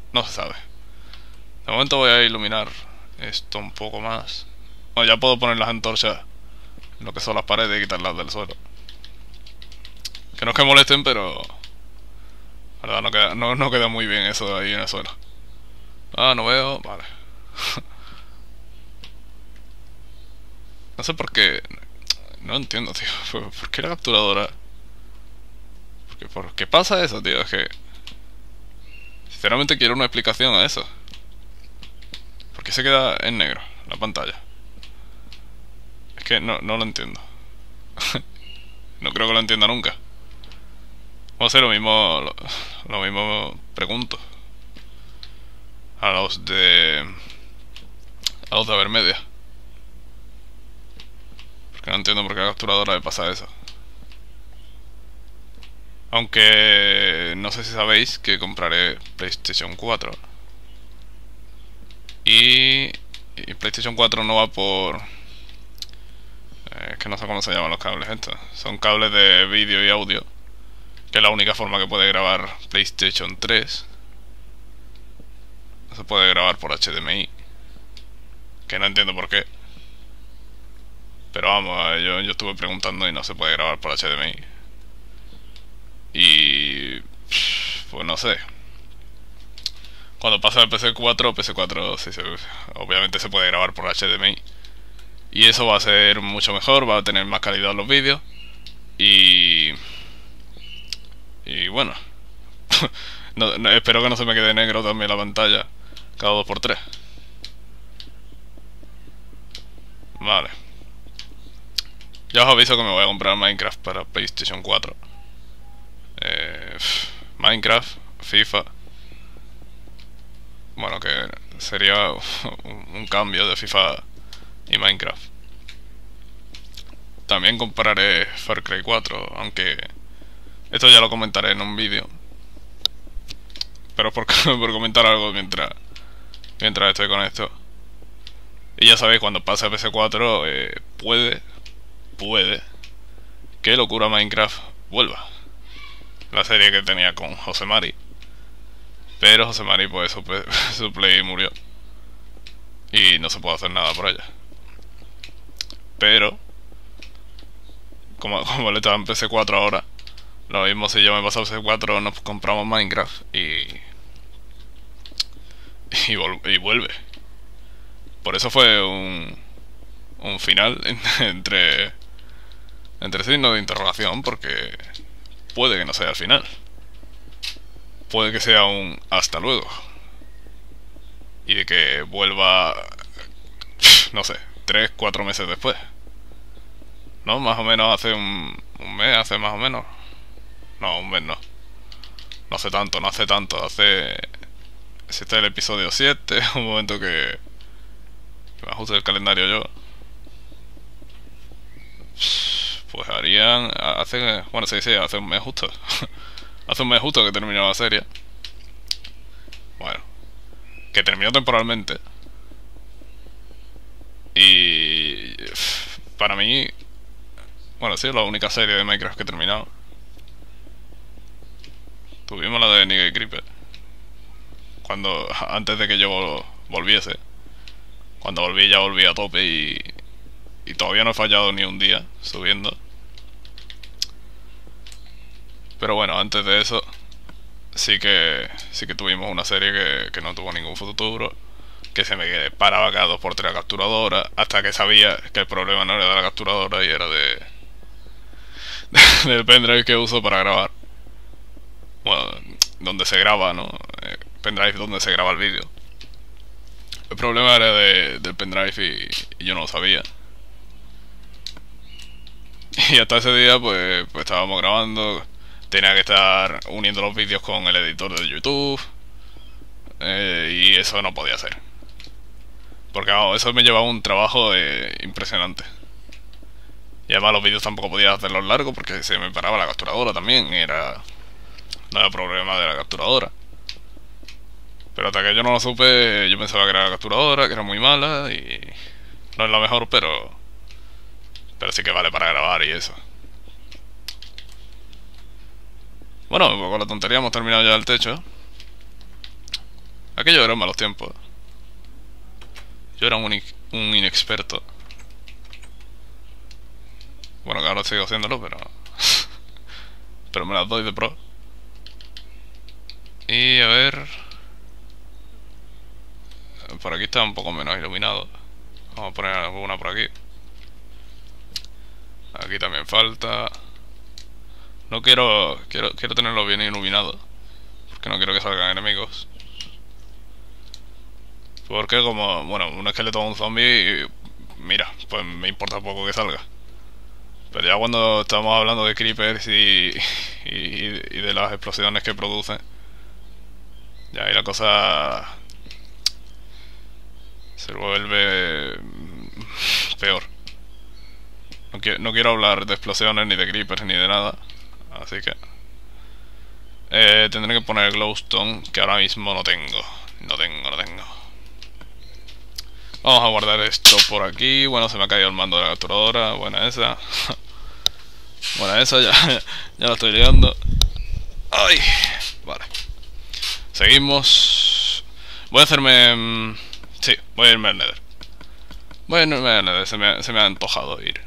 No se sabe. De momento voy a iluminar esto un poco más. Bueno, ya puedo poner las antorchas en lo que son las paredes y quitarlas del suelo. Que no es que molesten, pero la verdad no queda muy bien eso de ahí en el suelo. Ah, no veo. Vale. No sé por qué. No entiendo, tío. ¿Por qué la capturadora? ¿Por qué pasa eso, tío? Es que sinceramente quiero una explicación a eso. ¿Por qué se queda en negro la pantalla? Es que no lo entiendo. No creo que lo entienda nunca. O sea, lo mismo pregunto a los de Avermedia. Porque no entiendo por qué a la capturadora le pasa eso. Aunque no sé si sabéis que compraré PlayStation 4. Y PlayStation 4 no va por... es que no sé cómo se llaman los cables estos. Son cables de vídeo y audio. Que es la única forma que puede grabar PlayStation 3. No se puede grabar por HDMI. Que no entiendo por qué. Pero vamos, yo estuve preguntando y no se puede grabar por HDMI. Y... pues no sé. Cuando pasa al PS4, PS4 sí, obviamente se puede grabar por HDMI. Y eso va a ser mucho mejor, va a tener más calidad los vídeos. Y... y bueno. Espero que no se me quede negro también la pantalla cada 2x3. Vale. Ya os aviso que me voy a comprar Minecraft para PlayStation 4. Minecraft, FIFA. Bueno, que sería un cambio de FIFA y Minecraft. También compraré Far Cry 4, aunque esto ya lo comentaré en un vídeo. Pero por comentar algo mientras estoy con esto. Y ya sabéis, cuando pase a PS4, puede que Locura Minecraft vuelva. La serie que tenía con José Mari. Pero José Mari, pues su play murió. Y no se puede hacer nada por ella. Pero, como le estaba en PS4 ahora, lo mismo si yo me paso a PS4, nos compramos Minecraft y vuelve. Por eso fue un final entre signos de interrogación, porque puede que no sea el final. Puede que sea un hasta luego. Y de que vuelva, no sé, 3, 4 meses después. ¿No? Más o menos hace un mes, hace más o menos. No, un mes no. No hace tanto, no hace tanto. Hace... si este es el episodio 7, un momento que me ajuste el calendario yo. Pues harían... hace... bueno, sí, hace un mes justo. Hace un mes justo que terminó la serie. Bueno, que terminó temporalmente. Y... para mí... bueno, sí, es la única serie de Minecraft que he terminado. Tuvimos la de Nigga y Creeper. Antes de que yo volviese. Cuando volví ya volví a tope y todavía no he fallado ni un día subiendo. Pero bueno, antes de eso sí que tuvimos una serie que no tuvo ningún futuro, que se me paraba cada 2x3 la capturadora, hasta que sabía que el problema no era de la capturadora y era del pendrive que uso para grabar. Bueno, donde se graba, ¿no? Pendrive donde se graba el vídeo. El problema era del pendrive y yo no lo sabía. Y hasta ese día pues estábamos grabando. Tenía que estar uniendo los vídeos con el editor de YouTube. Y eso no podía ser. Porque vamos, eso me llevaba un trabajo impresionante. Y además los vídeos tampoco podía hacerlos largos porque se me paraba la capturadora también. No era problema de la capturadora. Pero hasta que yo no lo supe, yo pensaba que era la capturadora, que era muy mala y no es la mejor, pero sí que vale para grabar y eso. Bueno, con la tontería hemos terminado ya el techo. Aquello eran malos tiempos. Yo era un inexperto. Bueno, que ahora sigo haciéndolo, pero... pero me las doy de pro. Y a ver... por aquí está un poco menos iluminado. Vamos a poner alguna por aquí. Aquí también falta. No quiero tenerlo bien iluminado, porque no quiero que salgan enemigos. Porque como, bueno, un esqueleto o un zombie, mira, pues me importa poco que salga. Pero ya cuando estamos hablando de creepers y de las explosiones que producen, ya ahí la cosa se vuelve peor. No quiero hablar de explosiones, ni de creepers, ni de nada. Así que tendré que poner glowstone, que ahora mismo no tengo. No tengo. Vamos a guardar esto por aquí. Bueno, se me ha caído el mando de la capturadora. Buena esa. Buena esa, ya la estoy liando. Ay, vale. Seguimos. Voy a hacerme... sí, voy a irme al Nether. Se me ha antojado ir.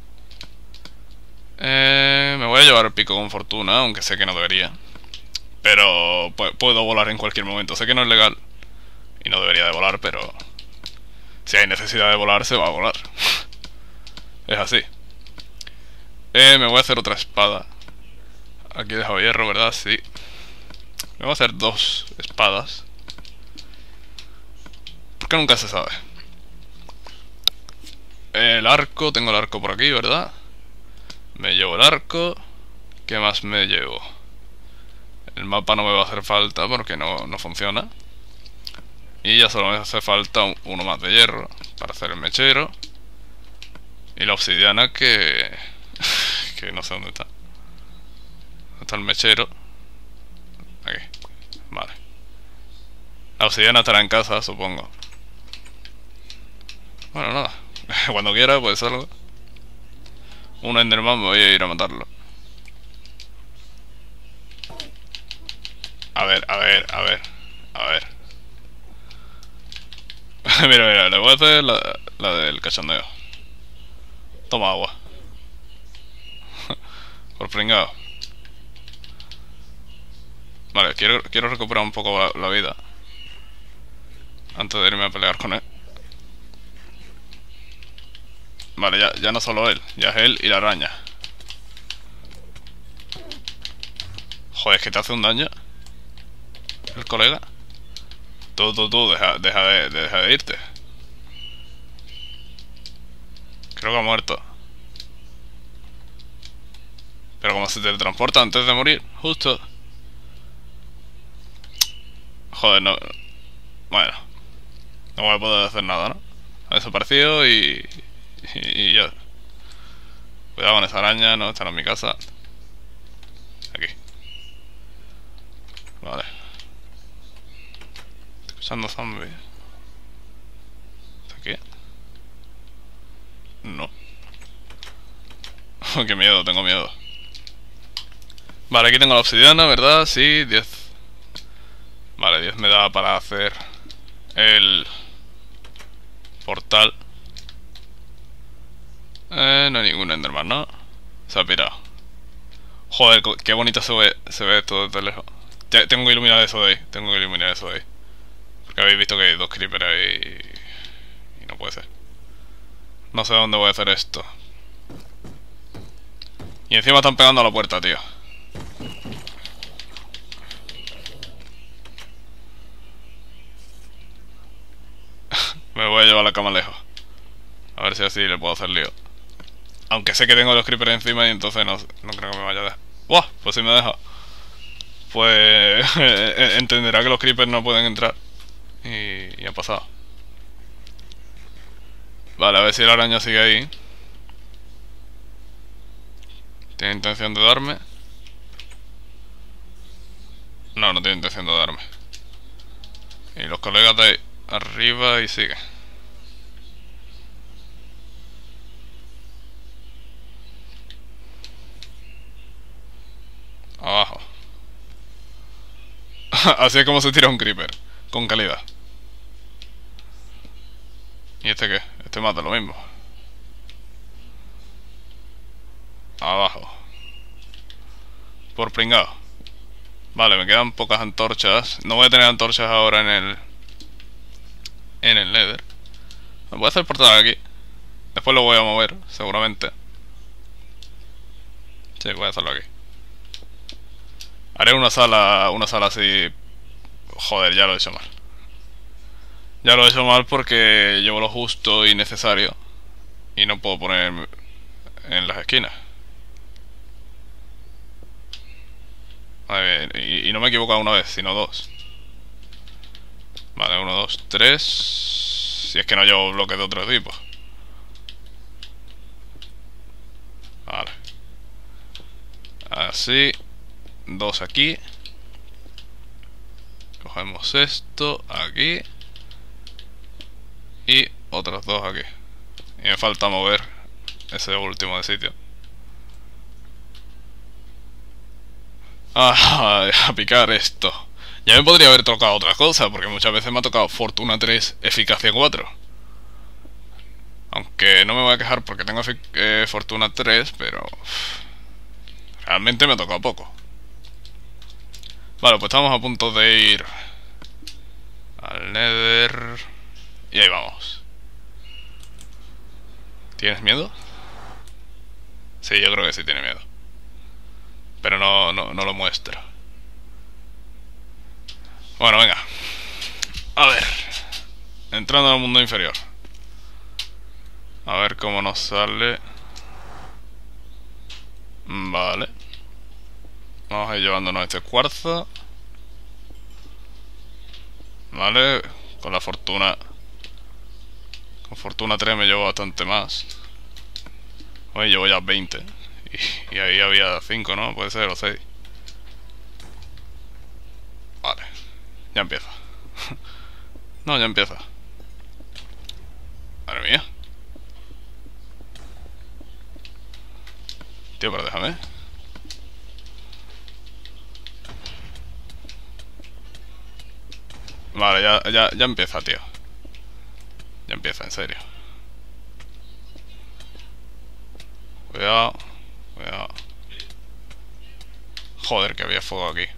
Me voy a llevar el pico con fortuna, aunque sé que no debería. Pero puedo volar en cualquier momento. Sé que no es legal y no debería de volar, pero si hay necesidad de volar, se va a volar. Es así. Me voy a hacer otra espada. Aquí he dejado hierro, ¿verdad? Sí. Me voy a hacer 2 espadas, porque nunca se sabe. El arco, tengo el arco por aquí, ¿verdad? Me llevo el arco. ¿Qué más me llevo? El mapa no me va a hacer falta porque no funciona. Y ya solo me hace falta uno más de hierro para hacer el mechero. Y la obsidiana que no sé dónde está. ¿Dónde está el mechero? Aquí. Vale. La obsidiana estará en casa, supongo. Bueno, nada. Cuando quiera, pues salgo. Un enderman, me voy a ir a matarlo. A ver. Mira, le voy a hacer la del cachondeo. Toma agua. Por pringao. Vale, quiero recuperar un poco la vida antes de irme a pelear con él. Vale, ya no solo él, ya es él y la araña. Joder, es que te hace un daño el colega. Tú, deja de irte. Creo que ha muerto. Pero como se teletransporta antes de morir, justo. Joder, no. Bueno, no voy a poder hacer nada, ¿no? Ha desaparecido y ya. Cuidado con esa araña, no, está en mi casa. Aquí. Vale. Estoy escuchando zombies. ¿Está aquí? No. Qué miedo, tengo miedo. Vale, aquí tengo la obsidiana, ¿verdad? Sí, 10. Vale, 10 me da para hacer el portal. No hay ningún enderman, ¿no? Se ha pirado. Joder, qué bonito se ve esto desde lejos. Tengo que iluminar eso de ahí. Porque habéis visto que hay 2 creepers ahí y no puede ser. No sé dónde voy a hacer esto. Y encima están pegando a la puerta, tío. Me voy a llevar la cama lejos. A ver si así le puedo hacer lío. Aunque sé que tengo los creepers encima y entonces no creo que me vaya a dejar. ¡Buah! Pues si me deja. Pues entenderá que los creepers no pueden entrar. Y ha pasado. Vale, a ver si la araña sigue ahí. ¿Tiene intención de darme? No tiene intención de darme. Y los colegas de ahí arriba y sigue. Abajo. Así es como se tira un creeper. con calidad. ¿Y este qué? Este mata lo mismo. Abajo. Por pringado. Vale, me quedan pocas antorchas. No voy a tener antorchas ahora en el Nether. Me voy a hacer portal aquí. Después lo voy a mover, seguramente. Sí, voy a hacerlo aquí. Haré una sala así. Joder, ya lo he hecho mal. Ya lo he hecho mal porque llevo lo justo y necesario. Y no puedo poner en las esquinas. A ver, y no me he equivocado una vez, sino dos. Vale, 1, 2, 3. Si es que no llevo bloques de otro tipo. Vale. Así. 2 aquí. Cogemos esto aquí. Y otros 2 aquí. Y me falta mover ese último de sitio. A picar esto. Ya me podría haber tocado otra cosa, porque muchas veces me ha tocado Fortuna 3, Eficacia 4. Aunque no me voy a quejar porque tengo Fortuna 3, pero realmente me ha tocado poco. Vale, pues estamos a punto de ir al Nether. Y ahí vamos. ¿Tienes miedo? Sí, yo creo que sí tiene miedo. Pero no lo muestra. Bueno, venga. A ver. Entrando al mundo inferior. A ver cómo nos sale. Vale. Vamos a ir llevándonos este cuarzo. Vale. Con la fortuna. Con fortuna 3 me llevo bastante más. Hoy llevo ya 20. Y ahí había 5, ¿no? Puede ser, o 6. Vale. Ya empieza. No, ya empieza. Madre mía. Tío, pero déjame. Vale, ya empieza, tío. Ya empieza, en serio. Cuidado. Cuidado. Joder, que había fuego aquí.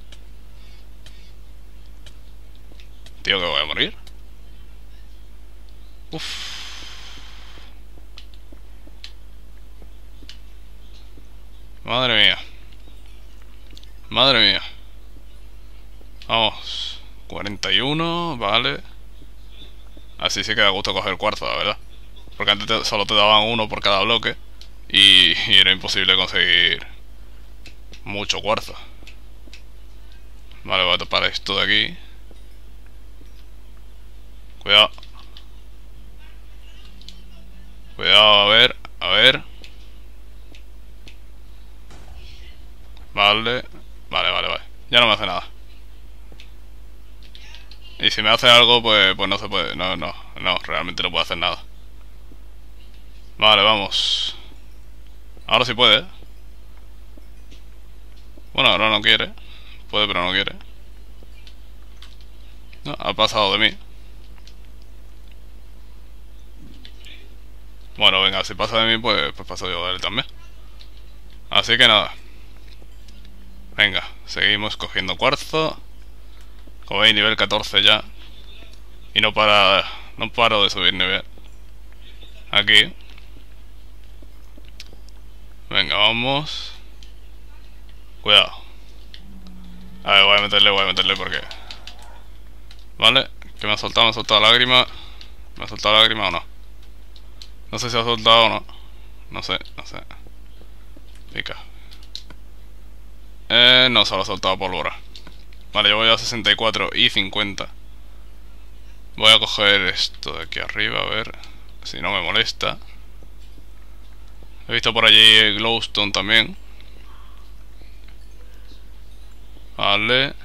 Tío, que voy a morir. Uff. Madre mía. Madre mía. Vamos. 41, vale. Así sí que da gusto coger cuarzo, la verdad. Porque antes solo te daban uno por cada bloque. Y era imposible conseguir mucho cuarzo. Vale, voy a tapar esto de aquí. Cuidado. Cuidado, a ver, a ver. Vale. Vale. Ya no me hace nada. Y si me hace algo, pues no se puede. No, realmente no puedo hacer nada. Vale, vamos. Ahora sí puede. Bueno, ahora no quiere. Puede, pero no quiere. No, ha pasado de mí. Bueno, venga, si pasa de mí, pues paso yo de él también. Así que nada. Venga, seguimos cogiendo cuarzo. Como veis, nivel 14 ya. Y no paro de subir nivel. Aquí. Venga, vamos. Cuidado. A ver, voy a meterle porque... Vale, que me ha soltado lágrima. ¿Me ha soltado lágrima o no? No sé si ha soltado o no. No sé. Pica. No, solo ha soltado pólvora. Vale, yo voy a 64 y 50. Voy a coger esto de aquí arriba, a ver si no me molesta. He visto por allí glowstone también. Vale.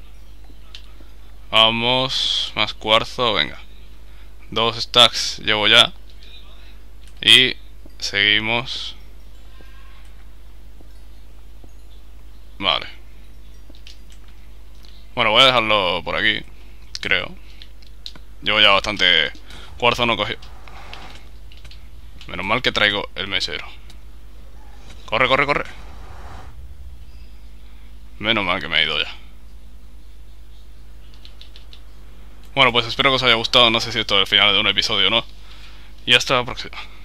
Vamos, más cuarzo, venga. 2 stacks llevo ya. Y seguimos. Vale. Bueno, voy a dejarlo por aquí. creo. Llevo ya bastante cuarzo, no cogido. Menos mal que traigo el mesero. Corre, corre, corre. Menos mal que me he ido ya. Bueno, pues espero que os haya gustado. No sé si esto es el final de un episodio o no. Y hasta la próxima.